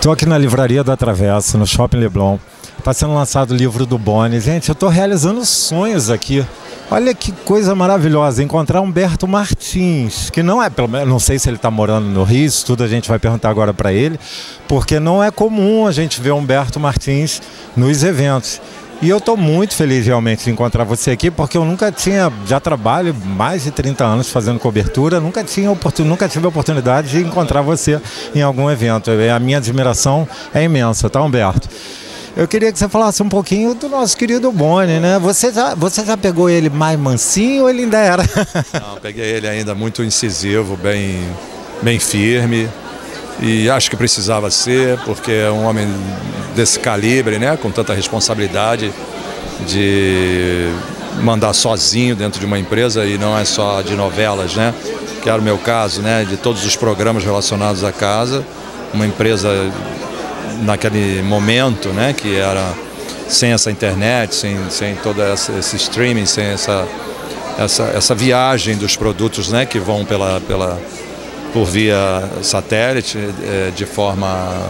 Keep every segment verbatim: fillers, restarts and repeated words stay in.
Estou aqui na Livraria da Travessa, no Shopping Leblon. Está sendo lançado o livro do Boni. Gente, eu estou realizando sonhos aqui. Olha que coisa maravilhosa, encontrar Humberto Martins, que não é, pelo menos, não sei se ele está morando no Rio, isso tudo a gente vai perguntar agora para ele, porque não é comum a gente ver Humberto Martins nos eventos. E eu estou muito feliz realmente de encontrar você aqui, porque eu nunca tinha, já trabalho mais de trinta anos fazendo cobertura, nunca, tinha oportun, nunca tive a oportunidade de encontrar você em algum evento. A minha admiração é imensa, tá, Humberto? Eu queria que você falasse um pouquinho do nosso querido Boni, né? Você já, você já pegou ele mais mansinho ou ele ainda era? Não, peguei ele ainda muito incisivo, bem, bem firme. E acho que precisava ser, porque é um homem desse calibre, né? Com tanta responsabilidade de mandar sozinho dentro de uma empresa, e não é só de novelas, né? Que era o meu caso, né? De todos os programas relacionados à casa. Uma empresa naquele momento, né, que era sem essa internet, sem, sem todo essa, esse streaming, sem essa, essa, essa viagem dos produtos, né, que vão pela, pela, por via satélite, é, de forma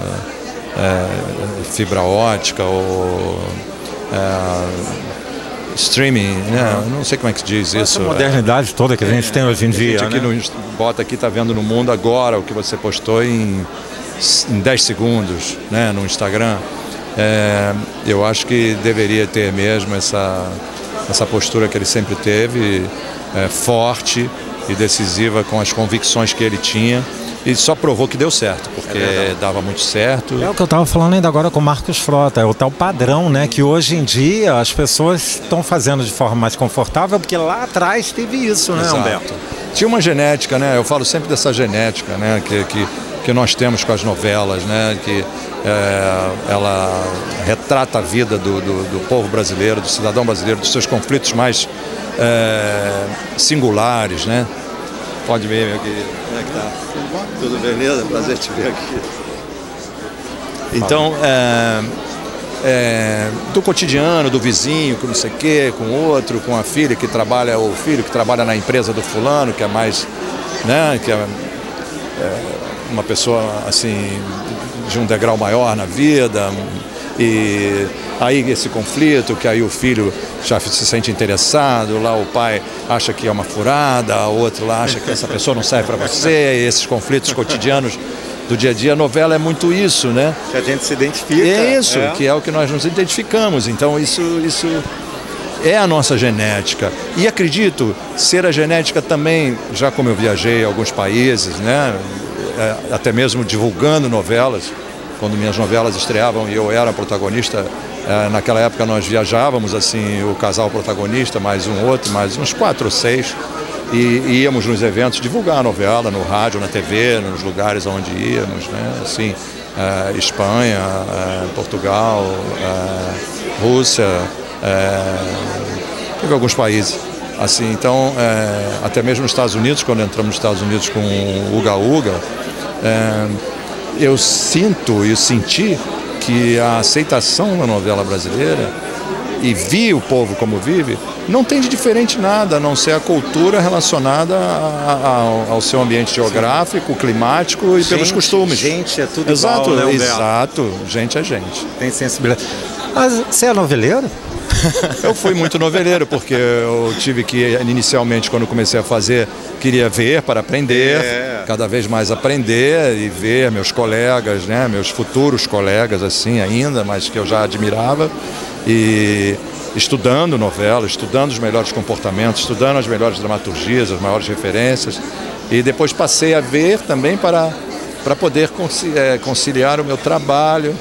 é, fibra ótica ou é, streaming, né? Não sei como é que diz isso. Essa modernidade toda que a gente é, tem hoje em dia, a gente aqui né? no, bota aqui, tá vendo no mundo agora o que você postou em em dez segundos, né, no Instagram. É, eu acho que deveria ter mesmo essa, essa postura que ele sempre teve, é, forte e decisiva com as convicções que ele tinha, e só provou que deu certo, porque é dava muito certo. É o que eu estava falando ainda agora com o Marcos Frota, é o tal padrão, né, que hoje em dia as pessoas estão fazendo de forma mais confortável, porque lá atrás teve isso, né, Exato. Humberto? Tinha uma genética, né, eu falo sempre dessa genética, né, que, que que nós temos com as novelas, né? Que é, ela retrata a vida do, do, do povo brasileiro, do cidadão brasileiro, dos seus conflitos mais é, singulares, né? Pode ver, meu querido. Como é que tá? Tudo bom? Tudo beleza? Prazer te ver aqui. Então, é, é, do cotidiano, do vizinho, com não sei o quê, com o outro, com a filha que trabalha, o filho que trabalha na empresa do fulano, que é mais, né? Que é, é, uma pessoa assim de um degrau maior na vida, e aí esse conflito que aí o filho já se sente interessado, lá o pai acha que é uma furada, o outro lá acha que essa pessoa não serve para você, e esses conflitos cotidianos do dia a dia. A novela é muito isso, né? Que a gente se identifica. É isso, é. que é o que nós nos identificamos. Então isso, isso é a nossa genética. E acredito ser a genética também, já como eu viajei a alguns países, né? É, até mesmo divulgando novelas, quando minhas novelas estreavam e eu era protagonista, é, naquela época nós viajávamos assim, o casal protagonista, mais um outro, mais uns quatro ou seis, e, e íamos nos eventos divulgar a novela, no rádio, na T V, nos lugares onde íamos, né? Assim, é, Espanha, é, Portugal, é, Rússia, é, teve alguns países. Assim, então, é, até mesmo nos Estados Unidos, quando entramos nos Estados Unidos com o Uga Uga, é, eu sinto e senti que a aceitação da novela brasileira, e vi o povo como vive, não tem de diferente nada, a não ser a cultura relacionada a, a, ao seu ambiente geográfico, climático e gente, pelos costumes. Gente é tudo exato, igual, né, exato, gente é gente. Tem sensibilidade. Mas você é noveleiro? Eu fui muito noveleiro, porque eu tive que, inicialmente, quando comecei a fazer, queria ver para aprender, é. cada vez mais aprender e ver meus colegas, né, meus futuros colegas, assim, ainda, mas que eu já admirava, e estudando novela, estudando os melhores comportamentos, estudando as melhores dramaturgias, as maiores referências, e depois passei a ver também para, para poder conciliar o meu trabalho,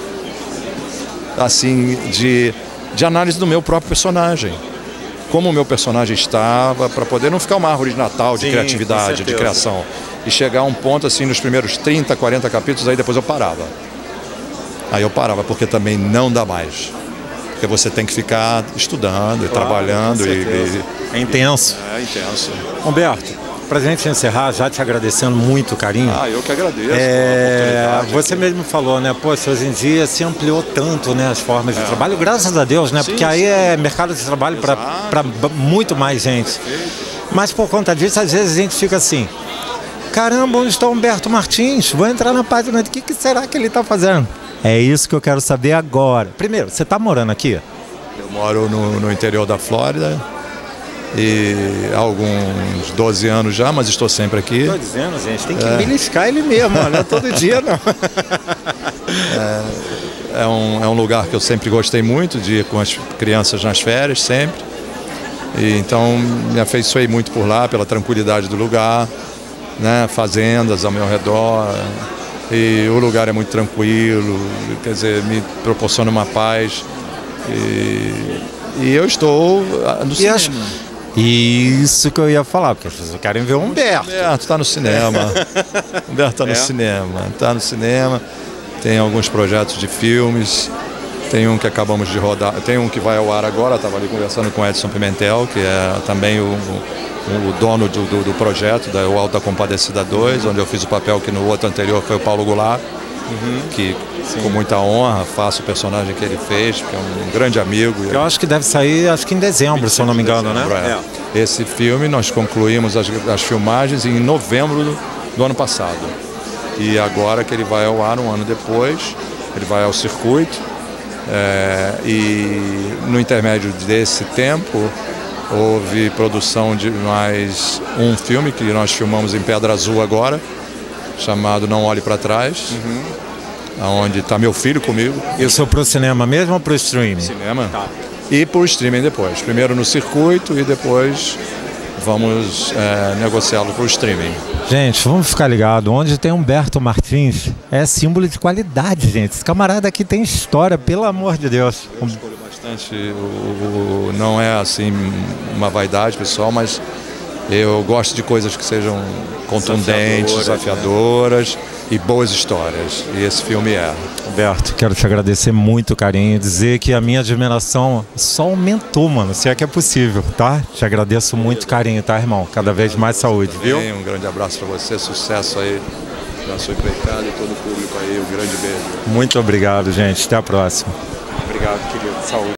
assim, de... de análise do meu próprio personagem, como o meu personagem estava, para poder não ficar uma árvore de Natal de Sim, criatividade, de criação, e chegar a um ponto assim nos primeiros trinta, quarenta capítulos, aí depois eu parava. Aí eu parava, porque também não dá mais, porque você tem que ficar estudando e claro, trabalhando. E, e, é intenso. É intenso. Humberto, para a gente encerrar, já te agradecendo muito o carinho. Ah, eu que agradeço. É, você aqui. mesmo falou, né? Poxa, hoje em dia se ampliou tanto, né, as formas é. de trabalho, graças a Deus, né? Sim, Porque aí sim. é mercado de trabalho para muito mais gente. Perfeito. Mas por conta disso, às vezes a gente fica assim, Caramba, onde está Humberto Martins? Vou entrar na página, o que, que será que ele está fazendo? É isso que eu quero saber agora. Primeiro, você está morando aqui? Eu moro no, no interior da Flórida e há alguns doze anos já, mas estou sempre aqui. Estou dizendo, gente, tem que é. beliscar ele mesmo, não é todo dia não. É, é, um, é um lugar que eu sempre gostei muito de ir com as crianças nas férias, sempre. E, então me afeiçoei muito por lá, pela tranquilidade do lugar, né, fazendas ao meu redor. E o lugar é muito tranquilo, quer dizer, me proporciona uma paz. E, e eu estou no cinema. Acho... Isso que eu ia falar, porque as pessoas querem ver o Humberto. Humberto está no cinema. Humberto está no é. cinema. Está no cinema. Tem alguns projetos de filmes. Tem um que acabamos de rodar. Tem um que vai ao ar agora. Estava ali conversando com o Edson Pimentel, que é também o, o, o dono do, do, do projeto, da, o Alto da Compadecida dois, onde eu fiz o papel que no outro anterior foi o Paulo Goulart. Uhum. Que Sim. com muita honra faço o personagem que ele fez, que é um grande amigo. Eu acho que deve sair, acho que em dezembro, se eu não me engano, dezembro, né? É. É. Esse filme nós concluímos as, as filmagens em novembro do, do ano passado. E agora que ele vai ao ar um ano depois, ele vai ao circuito. É, e no intermédio desse tempo houve produção de mais um filme que nós filmamos em Pedra Azul agora, chamado Não Olhe Para Trás, uhum. onde está meu filho comigo. Isso para o cinema mesmo ou para o streaming? Cinema. Tá. E para o streaming depois. Primeiro no circuito e depois vamos é, negociá-lo para o streaming. Gente, vamos ficar ligado. Onde tem Humberto Martins é símbolo de qualidade, gente. Esse camarada aqui tem história, pelo amor de Deus. Eu escolho bastante. O, o, não é assim uma vaidade pessoal, mas eu gosto de coisas que sejam contundentes, desafiadoras, desafiadoras né? e boas histórias. E esse filme é. Humberto, quero te agradecer muito, carinho, e dizer que a minha admiração só aumentou, mano, se é que é possível, tá? Te agradeço muito, carinho, tá, irmão? Cada vez mais saúde, viu? Um grande abraço para você, sucesso aí na sua empreitada e todo o público aí, um grande beijo. Muito obrigado, gente. Até a próxima. Obrigado, querido. Saúde.